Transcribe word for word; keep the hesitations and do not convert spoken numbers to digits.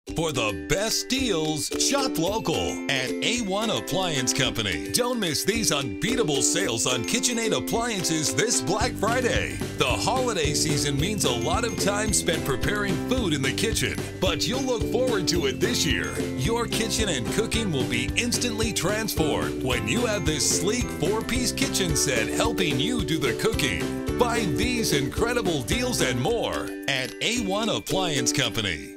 For the best deals, shop local at A one Appliance Company. Don't miss these unbeatable sales on KitchenAid appliances this Black Friday. The holiday season means a lot of time spent preparing food in the kitchen, but you'll look forward to it this year. Your kitchen and cooking will be instantly transformed when you have this sleek four-piece kitchen set helping you do the cooking. Find these incredible deals and more at A one Appliance Company.